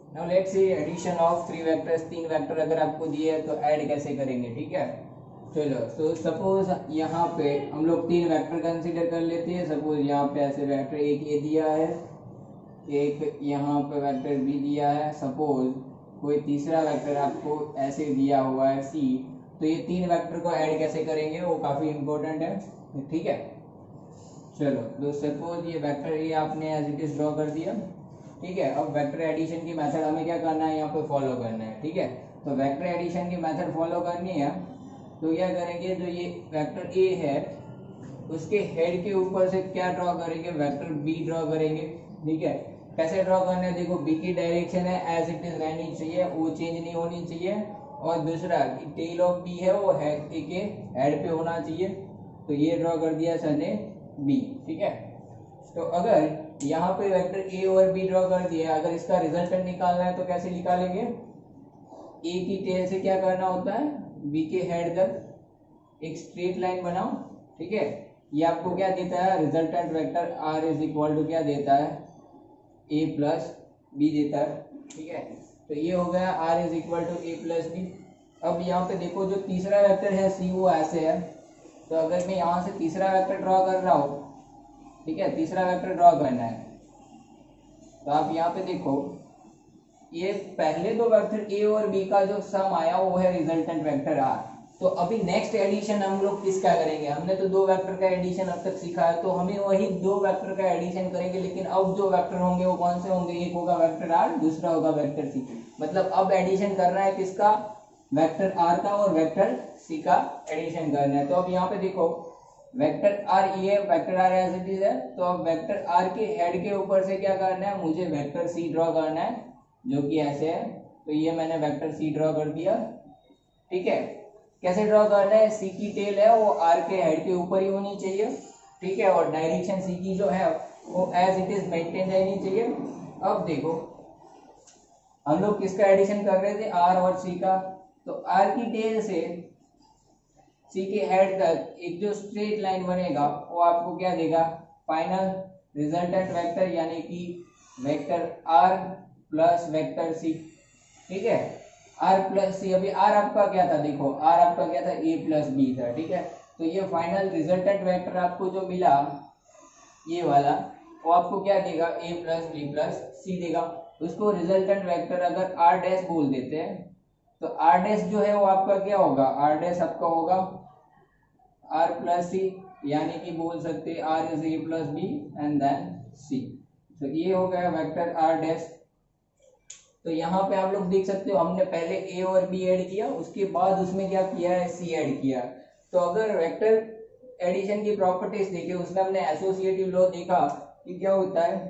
Now let's see addition of three vectors, तीन vector अगर आपको दिए है तो ऐड कैसे करेंगे, ठीक है। चलो तो सपोज यहाँ पे हम लोग तीन वेक्टर कंसीडर कर लेते हैं। सपोज यहाँ पे ऐसे वेक्टर एक ए दिया है, एक यहाँ पे वेक्टर बी दिया है, सपोज कोई तीसरा वेक्टर आपको ऐसे दिया हुआ है सी। तो ये तीन वेक्टर को ऐड कैसे करेंगे वो काफी इंपॉर्टेंट है, ठीक है। चलो तो सपोज ये वेक्टर ये आपने एज इट इज ड्रॉ कर दिया, ठीक है। अब वेक्टर एडिशन की मेथड हमें क्या करना है, यहाँ पे फॉलो करना है, ठीक है। तो वेक्टर एडिशन की मेथड फॉलो करनी है तो क्या करेंगे, जो ये वेक्टर ए है उसके हेड के ऊपर से क्या ड्रॉ करेंगे, वेक्टर बी ड्रॉ करेंगे, ठीक है। कैसे ड्रॉ करना है, देखो बी की डायरेक्शन है एज इट इज रहनी चाहिए, वो चेंज नहीं होनी चाहिए। और दूसरा टेल ऑफ बी है वो हेड ए के हेड पे होना चाहिए। तो ये ड्रॉ कर दिया सर ने बी, ठीक है। तो अगर यहाँ पे वेक्टर ए और बी ड्रॉ कर दिया, अगर इसका रिजल्टेंट निकालना है तो कैसे निकालेंगे, ए की टेल से क्या करना होता है, बी के हेड तक एक स्ट्रेट लाइन बनाओ, ठीक है। ये आपको क्या देता है, resultant vector R is equal to क्या देता है, ए प्लस बी देता है, ठीक है। तो ये हो गया R is equal to A plus B. अब यहाँ पे देखो जो तीसरा वेक्टर है सी वो ऐसे है। तो अगर मैं यहाँ से तीसरा वेक्टर ड्रॉ कर रहा हूँ, ठीक है, तीसरा वेक्टर ड्रॉ करना है तो आप यहाँ पे देखो ये पहले दो वेक्टर ए और बी का जो सम आया वो है रिजल्टेंट वेक्टर आर। तो अभी नेक्स्ट एडिशन हम लोग किसका करेंगे, हमने तो दो वेक्टर का एडिशन अब तक सीखा है तो हमें वही दो वेक्टर का एडिशन करेंगे। लेकिन अब जो वेक्टर होंगे वो कौन से होंगे, एक होगा वेक्टर आर, दूसरा होगा वेक्टर सी। मतलब अब एडिशन करना है किसका, वेक्टर आर का और वेक्टर सी का एडिशन करना है। तो अब यहाँ पे देखो वेक्टर आर ये vector R as it is है। तो अब वेक्टर आर के हेड के ऊपर से क्या करना है, मुझे वेक्टर सी ड्रॉ करना है जो कि ऐसे है। तो ये मैंने वेक्टर सी ड्रॉ कर दिया, ठीक है। कैसे ड्रॉ करना है, सी की टेल है वो आर के हेड के ऊपर ही होनी चाहिए, ठीक है। और डायरेक्शन सी की जो है वो एज इट इज मेंटेन रहनी चाहिए। अब देखो हम लोग किसका एडिशन कर रहे थे, आर और सी का। तो आर की टेल से सी के हेड तक एक जो स्ट्रेट लाइन बनेगा वो आपको क्या देगा, फाइनल रिजल्टेंट वेक्टर यानी कि vector R plus vector C, ठीक है। आर प्लस सी, अभी आर आपका क्या था, देखो आर आपका क्या था, ए प्लस बी था, ठीक है। तो ये फाइनल रिजल्टेंट वेक्टर आपको जो मिला ये वाला वो आपको क्या देगा, A plus B plus C देगा। उसको रिजल्टेंट वेक्टर अगर आर डैश बोल देते हैं तो आर डैश जो है वो आपका क्या होगा, आर डैश आपका होगा आर प्लस सी, यानी कि बोल सकते हैं R is A plus B and then C. तो ये हो गया वेक्टर आर डैश। तो यहाँ पे आप लोग देख सकते हो हमने पहले ए और बी ऐड किया, उसके बाद उसमें क्या किया है, सी ऐड किया। तो अगर वेक्टर एडिशन की प्रॉपर्टीज देखे उसमें हमने एसोसिएटिव लॉ देखा कि क्या होता है,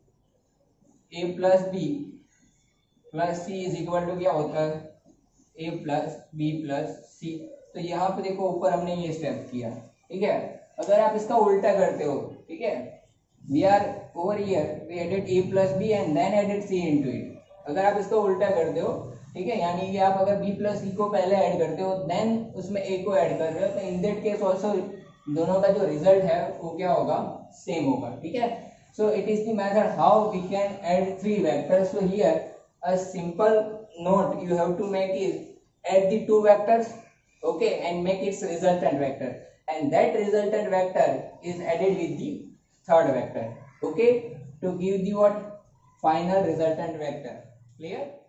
A plus B plus C is equal to क्या होता है, A plus B plus C. तो यहाँ पे देखो ऊपर हमने ये स्टेप किया, ठीक है। अगर आप इसका उल्टा करते हो, ठीक है, we are over here we added A plus B and then added C into it. अगर आप इसको उल्टा करते हो, ठीक है, यानी कि आप अगर b प्लस सी को पहले ऐड करते हो देन उसमें a को ऐड कर रहे हो, तो इन दैट केस आल्सो दोनों का जो रिजल्ट है वो क्या होगा, सेम होगा, ठीक है। So it is the method how we can add three vectors. So here a simple note you have to make is add the two vectors, okay, and make its resultant vector, and that resultant vector is added with the third vector, okay, to give the what, final resultant vector. Clear?